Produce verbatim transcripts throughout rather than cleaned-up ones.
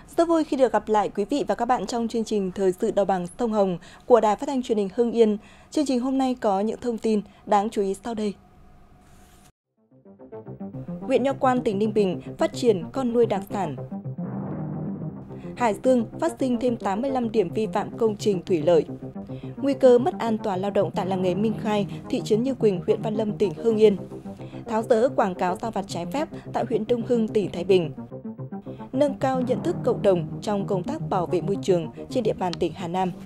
Rất vui khi được gặp lại quý vị và các bạn trong chương trình Thời sự Đồng bằng Sông Hồng của Đài Phát thanh Truyền hình Hưng Yên. Chương trình hôm nay có những thông tin đáng chú ý sau đây. Huyện Nho Quan, tỉnh Ninh Bình phát triển con nuôi đặc sản. Hải Dương phát sinh thêm tám mươi lăm điểm vi phạm công trình thủy lợi. Nguy cơ mất an toàn lao động tại làng nghề Minh Khai, thị trấn Như Quỳnh, huyện Văn Lâm, tỉnh Hưng Yên. Tháo dỡ quảng cáo giao vặt trái phép tại huyện Đông Hưng, tỉnh Thái Bình. Nâng cao nhận thức cộng đồng trong công tác bảo vệ môi trường trên địa bàn tỉnh Hà Nam.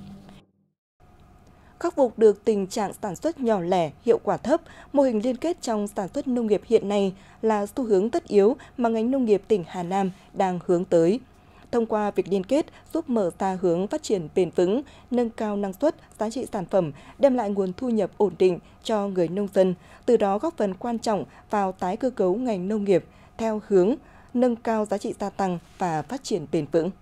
Khắc phục được tình trạng sản xuất nhỏ lẻ, hiệu quả thấp, mô hình liên kết trong sản xuất nông nghiệp hiện nay là xu hướng tất yếu mà ngành nông nghiệp tỉnh Hà Nam đang hướng tới. Thông qua việc liên kết giúp mở ra hướng phát triển bền vững, nâng cao năng suất, giá trị sản phẩm, đem lại nguồn thu nhập ổn định cho người nông dân, từ đó góp phần quan trọng vào tái cơ cấu ngành nông nghiệp theo hướng nâng cao giá trị gia tăng và phát triển bền vững.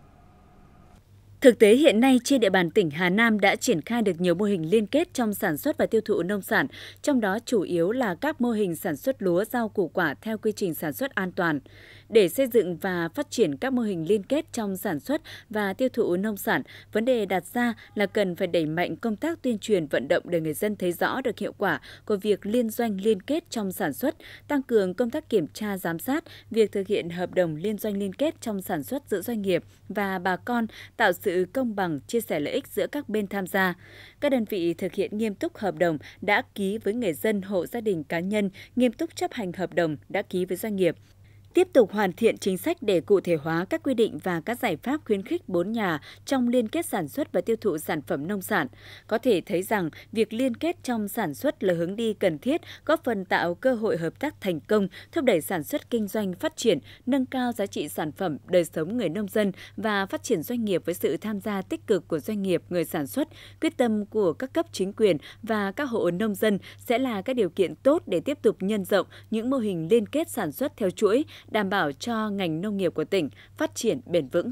Thực tế hiện nay trên địa bàn tỉnh Hà Nam đã triển khai được nhiều mô hình liên kết trong sản xuất và tiêu thụ nông sản, trong đó chủ yếu là các mô hình sản xuất lúa, rau củ quả theo quy trình sản xuất an toàn. Để xây dựng và phát triển các mô hình liên kết trong sản xuất và tiêu thụ nông sản, vấn đề đặt ra là cần phải đẩy mạnh công tác tuyên truyền vận động để người dân thấy rõ được hiệu quả của việc liên doanh liên kết trong sản xuất, tăng cường công tác kiểm tra giám sát, việc thực hiện hợp đồng liên doanh liên kết trong sản xuất giữa doanh nghiệp và bà con, tạo sự công bằng, chia sẻ lợi ích giữa các bên tham gia. Các đơn vị thực hiện nghiêm túc hợp đồng đã ký với người dân, hộ gia đình, cá nhân, nghiêm túc chấp hành hợp đồng đã ký với doanh nghiệp. Tiếp tục hoàn thiện chính sách để cụ thể hóa các quy định và các giải pháp khuyến khích bốn nhà trong liên kết sản xuất và tiêu thụ sản phẩm nông sản. Có thể thấy rằng việc liên kết trong sản xuất là hướng đi cần thiết, góp phần tạo cơ hội hợp tác thành công, thúc đẩy sản xuất kinh doanh phát triển, nâng cao giá trị sản phẩm, đời sống người nông dân và phát triển doanh nghiệp với sự tham gia tích cực của doanh nghiệp, người sản xuất, quyết tâm của các cấp chính quyền và các hộ nông dân sẽ là các điều kiện tốt để tiếp tục nhân rộng những mô hình liên kết sản xuất theo chuỗi, đảm bảo cho ngành nông nghiệp của tỉnh phát triển bền vững.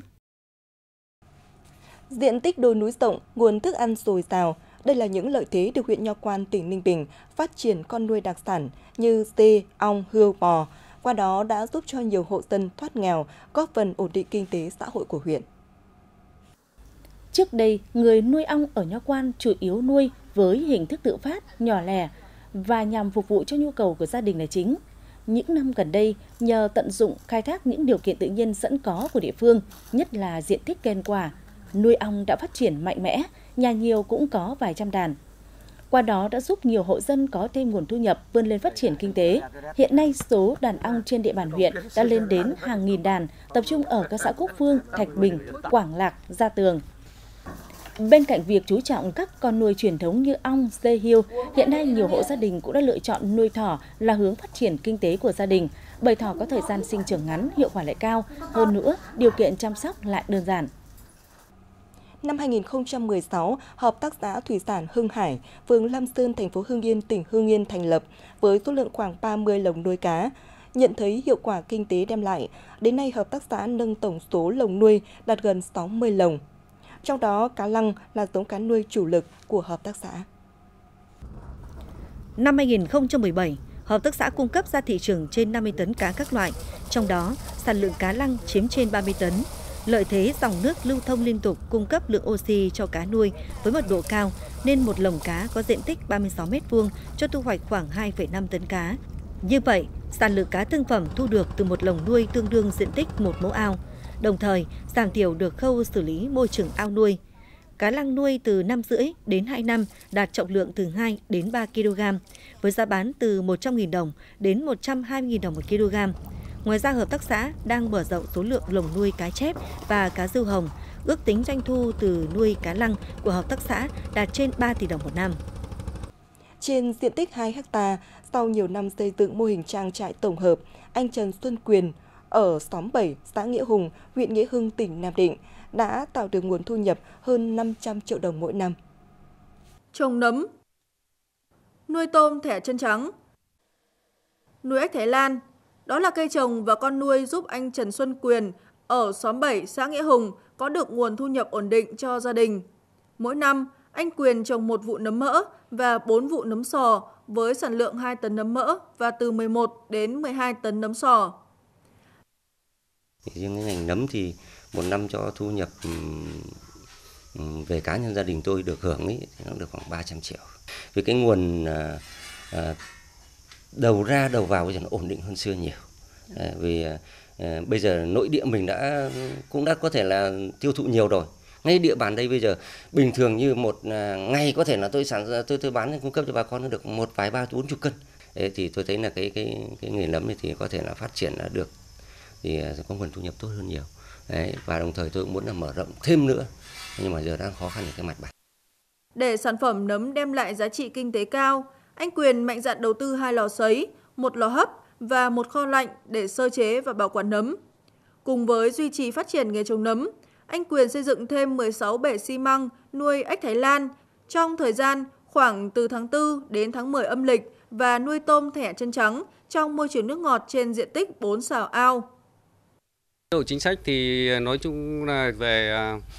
Diện tích đồi núi rộng, nguồn thức ăn dồi dào, đây là những lợi thế được huyện Nho Quan, tỉnh Ninh Bình phát triển con nuôi đặc sản như dê, ong, hươu, bò. Qua đó đã giúp cho nhiều hộ dân thoát nghèo, góp phần ổn định kinh tế xã hội của huyện. Trước đây, người nuôi ong ở Nho Quan chủ yếu nuôi với hình thức tự phát, nhỏ lẻ và nhằm phục vụ cho nhu cầu của gia đình là chính. Những năm gần đây, nhờ tận dụng khai thác những điều kiện tự nhiên sẵn có của địa phương, nhất là diện tích cây ăn quả, nuôi ong đã phát triển mạnh mẽ, nhà nhiều cũng có vài trăm đàn. Qua đó đã giúp nhiều hộ dân có thêm nguồn thu nhập, vươn lên phát triển kinh tế. Hiện nay, số đàn ong trên địa bàn huyện đã lên đến hàng nghìn đàn, tập trung ở các xã Quốc Phương, Thạch Bình, Quảng Lạc, Gia Tường. Bên cạnh việc chú trọng các con nuôi truyền thống như ong, dê, hươu, hiện nay nhiều hộ gia đình cũng đã lựa chọn nuôi thỏ là hướng phát triển kinh tế của gia đình, bởi thỏ có thời gian sinh trưởng ngắn, hiệu quả lại cao, hơn nữa điều kiện chăm sóc lại đơn giản. Năm hai nghìn không trăm mười sáu, Hợp tác xã Thủy sản Hưng Hải, phường Lam Sơn, thành phố Hưng Yên, tỉnh Hưng Yên thành lập với số lượng khoảng ba mươi lồng nuôi cá. Nhận thấy hiệu quả kinh tế đem lại, đến nay hợp tác xã nâng tổng số lồng nuôi đạt gần sáu mươi lồng. Trong đó, cá lăng là giống cá nuôi chủ lực của hợp tác xã. Năm hai nghìn không trăm mười bảy, hợp tác xã cung cấp ra thị trường trên năm mươi tấn cá các loại, trong đó sản lượng cá lăng chiếm trên ba mươi tấn. Lợi thế dòng nước lưu thông liên tục cung cấp lượng oxy cho cá nuôi với mật độ cao nên một lồng cá có diện tích ba mươi sáu mét vuông cho thu hoạch khoảng hai phẩy năm tấn cá. Như vậy, sản lượng cá thương phẩm thu được từ một lồng nuôi tương đương diện tích một mẫu ao, đồng thời giảm thiểu được khâu xử lý môi trường ao nuôi. Cá lăng nuôi từ năm rưỡi đến hai năm đạt trọng lượng từ hai đến ba ki lô gam, với giá bán từ một trăm nghìn đồng đến một trăm hai mươi nghìn đồng một kg. Ngoài ra, hợp tác xã đang mở rộng số lượng lồng nuôi cá chép và cá rưu hồng, ước tính doanh thu từ nuôi cá lăng của hợp tác xã đạt trên ba tỷ đồng một năm. Trên diện tích hai héc ta, sau nhiều năm xây dựng mô hình trang trại tổng hợp, anh Trần Xuân Quyền ở xóm bảy, xã Nghĩa Hùng, huyện Nghĩa Hưng, tỉnh Nam Định đã tạo được nguồn thu nhập hơn năm trăm triệu đồng mỗi năm. Trồng nấm, nuôi tôm thẻ chân trắng, nuôi ếch Thái Lan, đó là cây trồng và con nuôi giúp anh Trần Xuân Quyền ở xóm bảy, xã Nghĩa Hùng có được nguồn thu nhập ổn định cho gia đình. Mỗi năm, anh Quyền trồng một vụ nấm mỡ và bốn vụ nấm sò với sản lượng hai tấn nấm mỡ và từ mười một đến mười hai tấn nấm sò. Riêng cái ngành nấm thì một năm cho thu nhập về cá nhân gia đình tôi được hưởng ấy, thì nó được khoảng ba trăm triệu. Vì cái nguồn à, à, đầu ra đầu vào bây giờ nó ổn định hơn xưa nhiều. À, vì à, bây giờ nội địa mình đã cũng đã có thể là tiêu thụ nhiều rồi. Ngay địa bàn đây bây giờ bình thường như một à, ngày có thể là tôi sản tôi tôi bán cung cấp cho bà con nó được một vài ba bốn chục cân. Đấy, thì tôi thấy là cái cái cái nghề nấm này thì có thể là phát triển là được, thì có nguồn thu nhập tốt hơn nhiều. Đấy, và đồng thời tôi cũng muốn là mở rộng thêm nữa, nhưng mà giờ đang khó khăn ở cái mặt bằng. Để sản phẩm nấm đem lại giá trị kinh tế cao, anh Quyền mạnh dạn đầu tư hai lò sấy, một lò hấp và một kho lạnh để sơ chế và bảo quản nấm. Cùng với duy trì phát triển nghề trồng nấm, anh Quyền xây dựng thêm mười sáu bể xi măng nuôi ếch Thái Lan trong thời gian khoảng từ tháng tư đến tháng mười âm lịch và nuôi tôm thẻ chân trắng trong môi trường nước ngọt trên diện tích bốn sào ao. Độ chính sách thì nói chung là về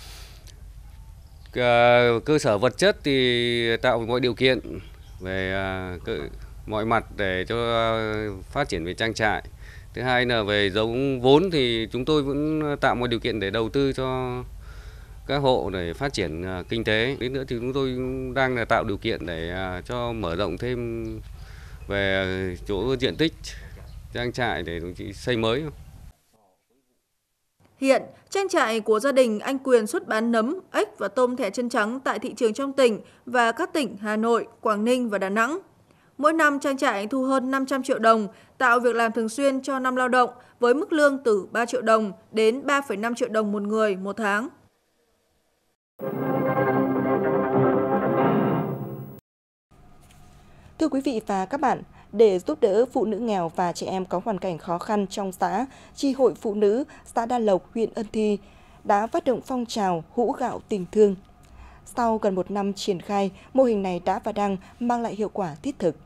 cơ sở vật chất thì tạo mọi điều kiện về mọi mặt để cho phát triển về trang trại. Thứ hai là về giống vốn thì chúng tôi vẫn tạo mọi điều kiện để đầu tư cho các hộ để phát triển kinh tế. Đến nữa thì chúng tôi đang là tạo điều kiện để cho mở rộng thêm về chỗ diện tích trang trại để đồng chí xây mới. Hiện, trang trại của gia đình anh Quyền xuất bán nấm, ếch và tôm thẻ chân trắng tại thị trường trong tỉnh và các tỉnh Hà Nội, Quảng Ninh và Đà Nẵng. Mỗi năm trang trại thu hơn năm trăm triệu đồng, tạo việc làm thường xuyên cho năm lao động với mức lương từ ba triệu đồng đến ba phẩy năm triệu đồng một người một tháng. Thưa quý vị và các bạn, để giúp đỡ phụ nữ nghèo và trẻ em có hoàn cảnh khó khăn trong xã, Chi hội Phụ nữ xã Đa Lộc, huyện Ân Thi đã phát động phong trào hũ gạo tình thương. Sau gần một năm triển khai, mô hình này đã và đang mang lại hiệu quả thiết thực.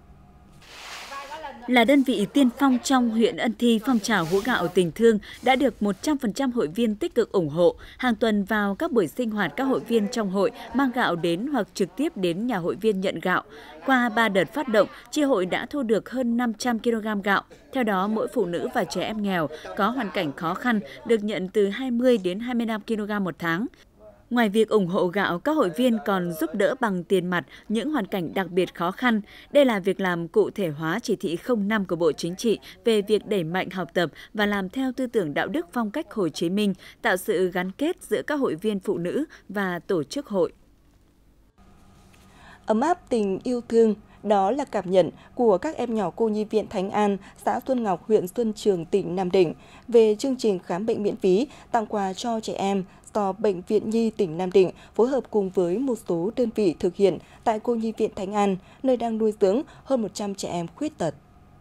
Là đơn vị tiên phong trong huyện Ân Thi, phong trào hũ gạo tình thương đã được một trăm phần trăm hội viên tích cực ủng hộ. Hàng tuần vào các buổi sinh hoạt, các hội viên trong hội mang gạo đến hoặc trực tiếp đến nhà hội viên nhận gạo. Qua ba đợt phát động, chi hội đã thu được hơn năm trăm ki lô gam gạo. Theo đó, mỗi phụ nữ và trẻ em nghèo có hoàn cảnh khó khăn được nhận từ hai mươi đến hai mươi lăm ki lô gam một tháng. Ngoài việc ủng hộ gạo, các hội viên còn giúp đỡ bằng tiền mặt những hoàn cảnh đặc biệt khó khăn. Đây là việc làm cụ thể hóa chỉ thị không năm của Bộ Chính trị về việc đẩy mạnh học tập và làm theo tư tưởng đạo đức phong cách Hồ Chí Minh, tạo sự gắn kết giữa các hội viên phụ nữ và tổ chức hội. Ấm áp tình yêu thương, đó là cảm nhận của các em nhỏ cô nhi viện Thánh An, xã Xuân Ngọc, huyện Xuân Trường, tỉnh Nam Định về chương trình khám bệnh miễn phí, tặng quà cho trẻ em do Bệnh viện Nhi tỉnh Nam Định phối hợp cùng với một số đơn vị thực hiện tại cô nhi viện Thánh An, nơi đang nuôi dưỡng hơn một trăm trẻ em khuyết tật.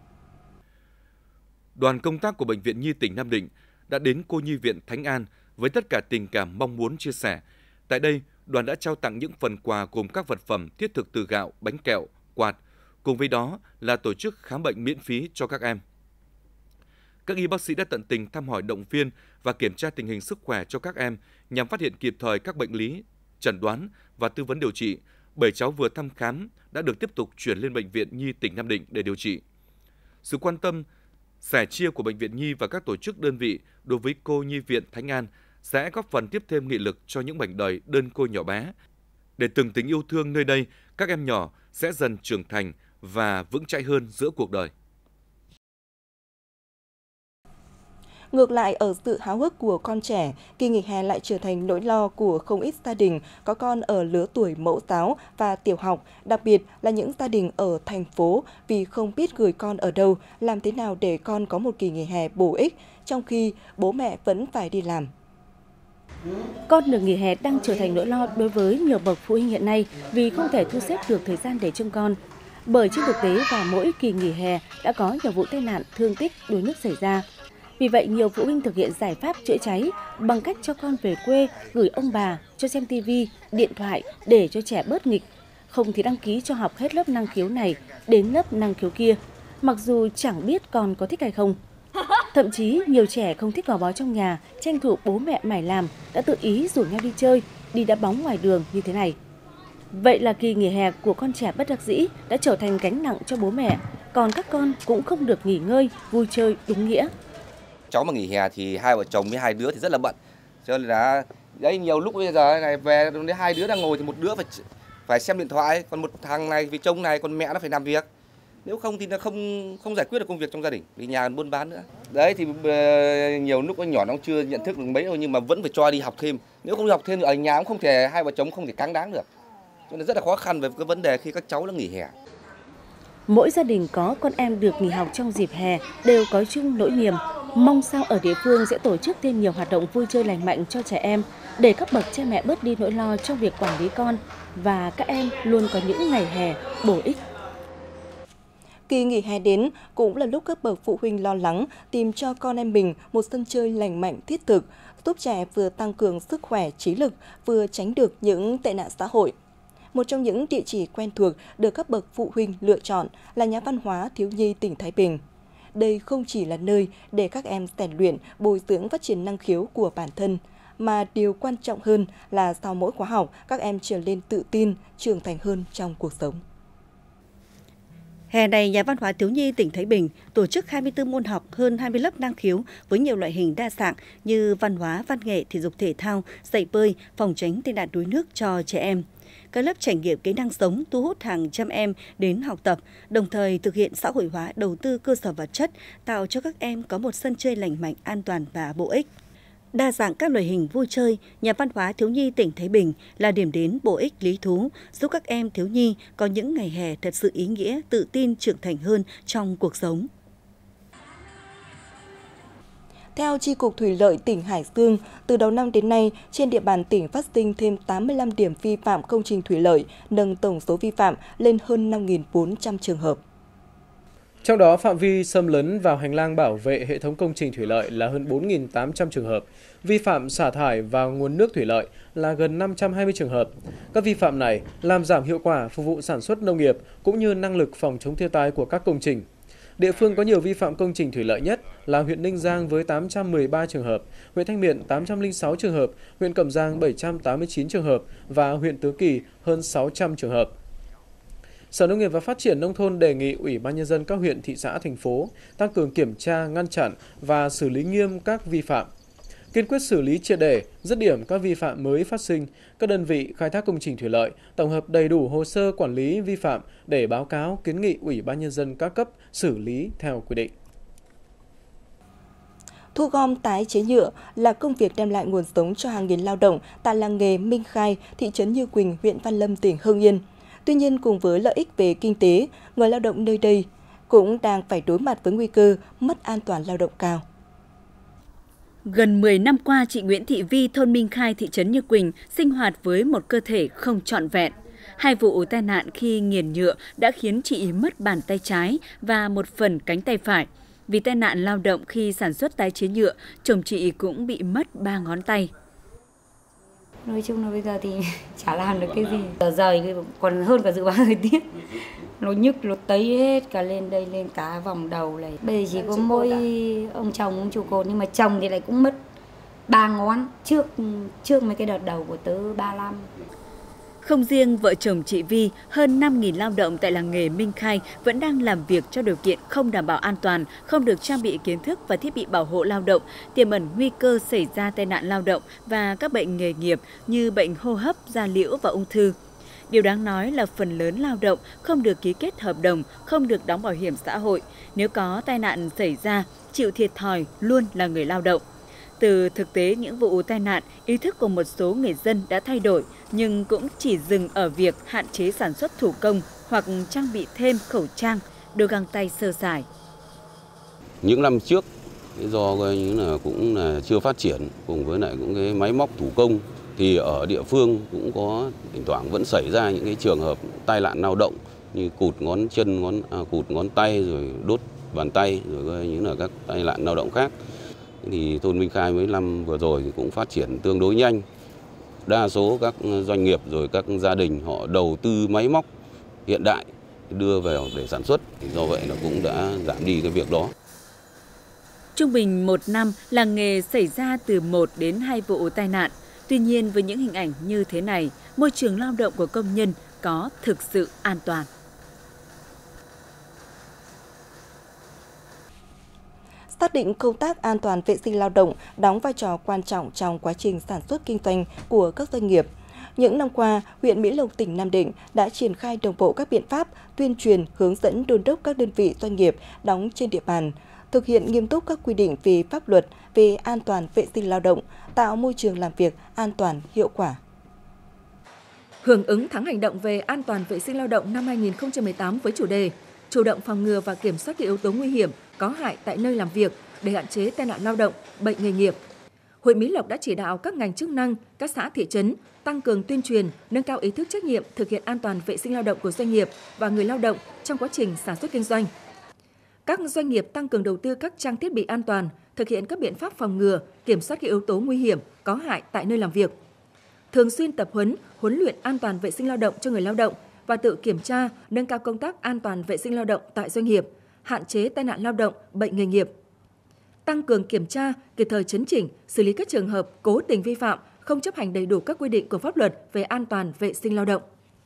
Đoàn công tác của Bệnh viện Nhi tỉnh Nam Định đã đến cô nhi viện Thánh An với tất cả tình cảm mong muốn chia sẻ. Tại đây, đoàn đã trao tặng những phần quà gồm các vật phẩm thiết thực từ gạo, bánh kẹo, quạt, cùng với đó là tổ chức khám bệnh miễn phí cho các em. Các y bác sĩ đã tận tình thăm hỏi, động viên và kiểm tra tình hình sức khỏe cho các em nhằm phát hiện kịp thời các bệnh lý, chẩn đoán và tư vấn điều trị. Bảy cháu vừa thăm khám đã được tiếp tục chuyển lên Bệnh viện Nhi tỉnh Nam Định để điều trị. Sự quan tâm, sẻ chia của Bệnh viện Nhi và các tổ chức đơn vị đối với cô nhi viện Thánh An sẽ góp phần tiếp thêm nghị lực cho những mảnh đời đơn côi nhỏ bé. Để từng tình yêu thương nơi đây, các em nhỏ sẽ dần trưởng thành và vững chãi hơn giữa cuộc đời. Ngược lại, ở sự háo hức của con trẻ, kỳ nghỉ hè lại trở thành nỗi lo của không ít gia đình có con ở lứa tuổi mẫu giáo và tiểu học, đặc biệt là những gia đình ở thành phố vì không biết gửi con ở đâu, làm thế nào để con có một kỳ nghỉ hè bổ ích, trong khi bố mẹ vẫn phải đi làm. Con được nghỉ hè đang trở thành nỗi lo đối với nhiều bậc phụ huynh hiện nay vì không thể thu xếp được thời gian để trông con. Bởi trên thực tế vào mỗi kỳ nghỉ hè đã có nhiều vụ tai nạn, thương tích, đuối nước xảy ra. Vì vậy, nhiều phụ huynh thực hiện giải pháp chữa cháy bằng cách cho con về quê, gửi ông bà, cho xem tivi, điện thoại để cho trẻ bớt nghịch. Không thì đăng ký cho học hết lớp năng khiếu này đến lớp năng khiếu kia, mặc dù chẳng biết con có thích hay không. Thậm chí, nhiều trẻ không thích gò bó trong nhà, tranh thủ bố mẹ mải làm, đã tự ý rủ nhau đi chơi, đi đá bóng ngoài đường như thế này. Vậy là kỳ nghỉ hè của con trẻ bất đắc dĩ đã trở thành gánh nặng cho bố mẹ, còn các con cũng không được nghỉ ngơi, vui chơi đúng nghĩa. cháu mà nghỉ hè thì hai vợ chồng với hai đứa thì rất là bận. Cho nên là đấy, nhiều lúc bây giờ này về hai đứa đang ngồi thì một đứa phải phải xem điện thoại, còn một thằng này vì trông này, còn mẹ nó phải làm việc. Nếu không thì nó không không giải quyết được công việc trong gia đình, vì nhà còn buôn bán nữa. Đấy thì uh, nhiều lúc con nhỏ nó chưa nhận thức được mấy đâu, nhưng mà vẫn phải cho đi học thêm. Nếu không đi học thêm thì ở nhà cũng không thể, hai vợ chồng không thể cáng đáng được. Cho nên rất là khó khăn về cái vấn đề khi các cháu nó nghỉ hè. Mỗi gia đình có con em được nghỉ học trong dịp hè đều có chung nỗi niềm, mong sao ở địa phương sẽ tổ chức thêm nhiều hoạt động vui chơi lành mạnh cho trẻ em để các bậc cha mẹ bớt đi nỗi lo trong việc quản lý con và các em luôn có những ngày hè bổ ích. Kỳ nghỉ hè đến cũng là lúc các bậc phụ huynh lo lắng tìm cho con em mình một sân chơi lành mạnh thiết thực, giúp trẻ vừa tăng cường sức khỏe trí lực, vừa tránh được những tệ nạn xã hội. Một trong những địa chỉ quen thuộc được các bậc phụ huynh lựa chọn là Nhà văn hóa thiếu nhi tỉnh Thái Bình. Đây không chỉ là nơi để các em rèn luyện, bồi dưỡng phát triển năng khiếu của bản thân, mà điều quan trọng hơn là sau mỗi khóa học, các em trở nên tự tin, trưởng thành hơn trong cuộc sống. Hè này, Nhà văn hóa thiếu nhi tỉnh Thái Bình tổ chức hai mươi tư môn học, hơn hai mươi lớp năng khiếu với nhiều loại hình đa dạng như văn hóa, văn nghệ, thể dục thể thao, dạy bơi, phòng tránh tai nạn đuối nước cho trẻ em. Các lớp trải nghiệm kỹ năng sống thu hút hàng trăm em đến học tập, đồng thời thực hiện xã hội hóa đầu tư cơ sở vật chất, tạo cho các em có một sân chơi lành mạnh, an toàn và bổ ích. Đa dạng các loại hình vui chơi, Nhà văn hóa thiếu nhi tỉnh Thái Bình là điểm đến bổ ích lý thú, giúp các em thiếu nhi có những ngày hè thật sự ý nghĩa, tự tin, trưởng thành hơn trong cuộc sống. Theo Chi cục Thủy lợi tỉnh Hải Dương, từ đầu năm đến nay, trên địa bàn tỉnh phát sinh thêm tám mươi lăm điểm vi phạm công trình thủy lợi, nâng tổng số vi phạm lên hơn năm nghìn bốn trăm trường hợp. Trong đó, phạm vi xâm lấn vào hành lang bảo vệ hệ thống công trình thủy lợi là hơn bốn nghìn tám trăm trường hợp, vi phạm xả thải vào nguồn nước thủy lợi là gần năm trăm hai mươi trường hợp. Các vi phạm này làm giảm hiệu quả phục vụ sản xuất nông nghiệp cũng như năng lực phòng chống thiên tai của các công trình. Địa phương có nhiều vi phạm công trình thủy lợi nhất là huyện Ninh Giang với tám trăm mười ba trường hợp, huyện Thanh Miện tám trăm lẻ sáu trường hợp, huyện Cẩm Giang bảy trăm tám mươi chín trường hợp và huyện Tứ Kỳ hơn sáu trăm trường hợp. Sở Nông nghiệp và Phát triển Nông thôn đề nghị Ủy ban Nhân dân các huyện, thị xã, thành phố tăng cường kiểm tra, ngăn chặn và xử lý nghiêm các vi phạm. Kiên quyết xử lý triệt để, dứt điểm các vi phạm mới phát sinh, các đơn vị khai thác công trình thủy lợi tổng hợp đầy đủ hồ sơ quản lý vi phạm để báo cáo kiến nghị Ủy ban Nhân dân các cấp xử lý theo quy định. Thu gom tái chế nhựa là công việc đem lại nguồn sống cho hàng nghìn lao động tại làng nghề Minh Khai, thị trấn Như Quỳnh, huyện Văn Lâm, tỉnh Hưng Yên. Tuy nhiên, cùng với lợi ích về kinh tế, người lao động nơi đây cũng đang phải đối mặt với nguy cơ mất an toàn lao động cao. Gần mười năm qua, chị Nguyễn Thị Vi, thôn Minh Khai, thị trấn Như Quỳnh sinh hoạt với một cơ thể không trọn vẹn. Hai vụ tai nạn khi nghiền nhựa đã khiến chị mất bàn tay trái và một phần cánh tay phải. Vì tai nạn lao động khi sản xuất tái chế nhựa, chồng chị cũng bị mất ba ngón tay. Nói chung là bây giờ thì chả làm được cái gì. Giờ rời còn hơn cả dự báo thời tiết. Nó nhức, nó tấy hết cả lên đây, lên cả vòng đầu này. Bây giờ chỉ có mỗi ông chồng, ông trụ cột, nhưng mà chồng thì lại cũng mất ba ngón trước trước mấy cái đợt đầu của tớ ba lăm. Không riêng vợ chồng chị Vi, hơn năm nghìn lao động tại làng nghề Minh Khai vẫn đang làm việc cho điều kiện không đảm bảo an toàn, không được trang bị kiến thức và thiết bị bảo hộ lao động, tiềm ẩn nguy cơ xảy ra tai nạn lao động và các bệnh nghề nghiệp như bệnh hô hấp, da liễu và ung thư. Điều đáng nói là phần lớn lao động không được ký kết hợp đồng, không được đóng bảo hiểm xã hội. Nếu có tai nạn xảy ra, chịu thiệt thòi luôn là người lao động. Từ thực tế những vụ tai nạn, ý thức của một số người dân đã thay đổi, nhưng cũng chỉ dừng ở việc hạn chế sản xuất thủ công hoặc trang bị thêm khẩu trang, đôi găng tay sơ sài. Những năm trước, do coi như là cũng là chưa phát triển, cùng với lại cũng cái máy móc thủ công, thì ở địa phương cũng có thỉnh thoảng vẫn xảy ra những cái trường hợp tai nạn lao động như cụt ngón chân, ngón à, cụt ngón tay, rồi đốt bàn tay, rồi coi như là các tai nạn lao động khác. Thì thôn Minh Khai mấy năm vừa rồi thì cũng phát triển tương đối nhanh. Đa số các doanh nghiệp rồi các gia đình họ đầu tư máy móc hiện đại đưa vào để sản xuất, thì do vậy nó cũng đã giảm đi cái việc đó. Trung bình một năm, làng nghề xảy ra từ một đến hai vụ tai nạn. Tuy nhiên, với những hình ảnh như thế này, môi trường lao động của công nhân có thực sự an toàn. Sát định công tác an toàn vệ sinh lao động đóng vai trò quan trọng trong quá trình sản xuất kinh doanh của các doanh nghiệp. Những năm qua, huyện Mỹ Lộc, tỉnh Nam Định đã triển khai đồng bộ các biện pháp tuyên truyền, hướng dẫn đôn đốc các đơn vị doanh nghiệp đóng trên địa bàn, thực hiện nghiêm túc các quy định về pháp luật về an toàn vệ sinh lao động, tạo môi trường làm việc an toàn, hiệu quả. Hưởng ứng tháng hành động về an toàn vệ sinh lao động năm hai nghìn không trăm mười tám với chủ đề chủ động phòng ngừa và kiểm soát các yếu tố nguy hiểm có hại tại nơi làm việc để hạn chế tai nạn lao động, bệnh nghề nghiệp, huyện Mỹ Lộc đã chỉ đạo các ngành chức năng, các xã thị trấn tăng cường tuyên truyền, nâng cao ý thức trách nhiệm thực hiện an toàn vệ sinh lao động của doanh nghiệp và người lao động trong quá trình sản xuất kinh doanh. Các doanh nghiệp tăng cường đầu tư các trang thiết bị an toàn, thực hiện các biện pháp phòng ngừa, kiểm soát các yếu tố nguy hiểm có hại tại nơi làm việc. Thường xuyên tập huấn, huấn luyện an toàn vệ sinh lao động cho người lao động và tự kiểm tra, nâng cao công tác an toàn vệ sinh lao động tại doanh nghiệp, hạn chế tai nạn lao động, bệnh nghề nghiệp. Tăng cường kiểm tra, kịp thời chấn chỉnh, xử lý các trường hợp cố tình vi phạm, không chấp hành đầy đủ các quy định của pháp luật về an toàn vệ sinh lao động.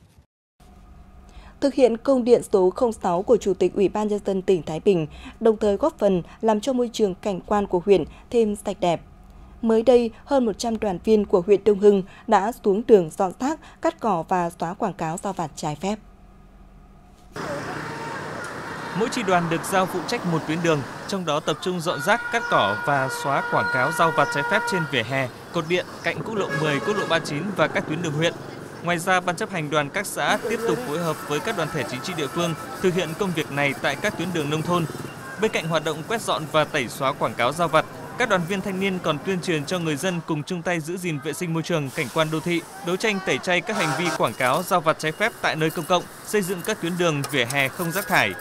Thực hiện công điện số không sáu của Chủ tịch Ủy ban Nhân dân tỉnh Thái Bình, đồng thời góp phần làm cho môi trường cảnh quan của huyện thêm sạch đẹp. Mới đây, hơn một trăm đoàn viên của huyện Đông Hưng đã xuống đường dọn rác, cắt cỏ và xóa quảng cáo rao vặt trái phép. Mỗi chi đoàn được giao phụ trách một tuyến đường, trong đó tập trung dọn rác, cắt cỏ và xóa quảng cáo rao vặt trái phép trên vỉa hè, cột điện, cạnh quốc lộ mười, quốc lộ ba mươi chín và các tuyến đường huyện. Ngoài ra, Ban chấp hành đoàn các xã tiếp tục phối hợp với các đoàn thể chính trị địa phương thực hiện công việc này tại các tuyến đường nông thôn. Bên cạnh hoạt động quét dọn và tẩy xóa quảng cáo rao vặt, các đoàn viên thanh niên còn tuyên truyền cho người dân cùng chung tay giữ gìn vệ sinh môi trường, cảnh quan đô thị, đấu tranh tẩy chay các hành vi quảng cáo rao vặt trái phép tại nơi công cộng, xây dựng các tuyến đường vỉa hè không rác thải.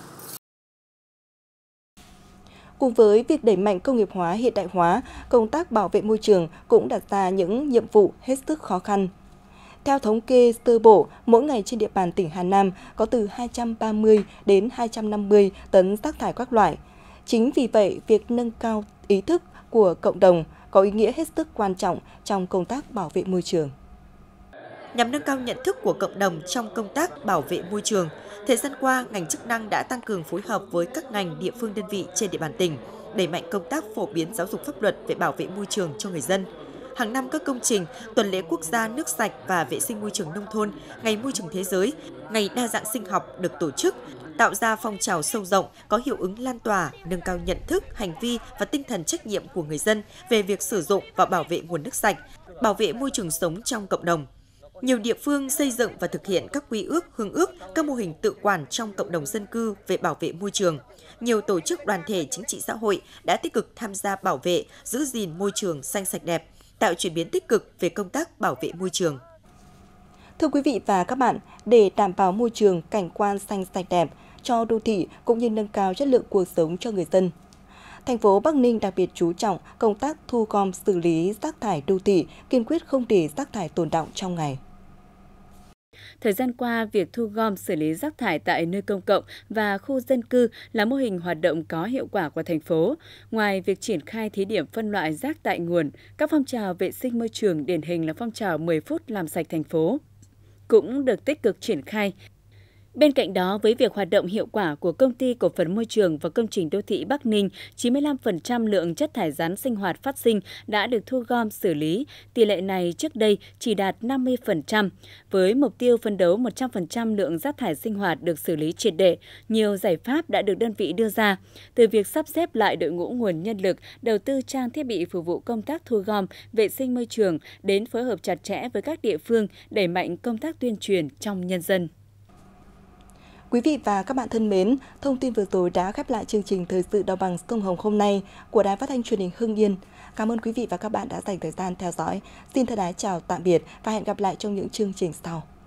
Cùng với việc đẩy mạnh công nghiệp hóa, hiện đại hóa, công tác bảo vệ môi trường cũng đặt ra những nhiệm vụ hết sức khó khăn. Theo thống kê sơ bộ, mỗi ngày trên địa bàn tỉnh Hà Nam có từ hai trăm ba mươi đến hai trăm năm mươi tấn rác thải các loại. Chính vì vậy, việc nâng cao ý thức của cộng đồng có ý nghĩa hết sức quan trọng trong công tác bảo vệ môi trường. Nhằm nâng cao nhận thức của cộng đồng trong công tác bảo vệ môi trường, thời gian qua, ngành chức năng đã tăng cường phối hợp với các ngành, địa phương, đơn vị trên địa bàn tỉnh, đẩy mạnh công tác phổ biến giáo dục pháp luật về bảo vệ môi trường cho người dân. Hàng năm các công trình, tuần lễ quốc gia nước sạch và vệ sinh môi trường nông thôn, ngày môi trường thế giới, ngày đa dạng sinh học được tổ chức, tạo ra phong trào sâu rộng, có hiệu ứng lan tỏa, nâng cao nhận thức, hành vi và tinh thần trách nhiệm của người dân về việc sử dụng và bảo vệ nguồn nước sạch, bảo vệ môi trường sống trong cộng đồng. Nhiều địa phương xây dựng và thực hiện các quy ước, hương ước, các mô hình tự quản trong cộng đồng dân cư về bảo vệ môi trường. Nhiều tổ chức đoàn thể chính trị xã hội đã tích cực tham gia bảo vệ, giữ gìn môi trường xanh sạch đẹp, tạo chuyển biến tích cực về công tác bảo vệ môi trường. Thưa quý vị và các bạn, để đảm bảo môi trường cảnh quan xanh sạch đẹp cho đô thị cũng như nâng cao chất lượng cuộc sống cho người dân, thành phố Bắc Ninh đặc biệt chú trọng công tác thu gom xử lý rác thải đô thị, kiên quyết không để rác thải tồn đọng trong ngày. Thời gian qua, việc thu gom xử lý rác thải tại nơi công cộng và khu dân cư là mô hình hoạt động có hiệu quả của thành phố. Ngoài việc triển khai thí điểm phân loại rác tại nguồn, các phong trào vệ sinh môi trường điển hình là phong trào mười phút làm sạch thành phố cũng được tích cực triển khai. Bên cạnh đó, với việc hoạt động hiệu quả của Công ty Cổ phần Môi trường và Công trình Đô thị Bắc Ninh, chín mươi lăm phần trăm lượng chất thải rắn sinh hoạt phát sinh đã được thu gom xử lý. Tỷ lệ này trước đây chỉ đạt năm mươi phần trăm. Với mục tiêu phấn đấu một trăm phần trăm lượng rác thải sinh hoạt được xử lý triệt để, nhiều giải pháp đã được đơn vị đưa ra. Từ việc sắp xếp lại đội ngũ nguồn nhân lực, đầu tư trang thiết bị phục vụ công tác thu gom, vệ sinh môi trường, đến phối hợp chặt chẽ với các địa phương, đẩy mạnh công tác tuyên truyền trong nhân dân. Quý vị và các bạn thân mến, thông tin vừa rồi đã khép lại chương trình Thời sự Đồng bằng Sông Hồng hôm nay của Đài Phát thanh Truyền hình Hưng Yên. Cảm ơn quý vị và các bạn đã dành thời gian theo dõi. Xin thân ái chào tạm biệt và hẹn gặp lại trong những chương trình sau.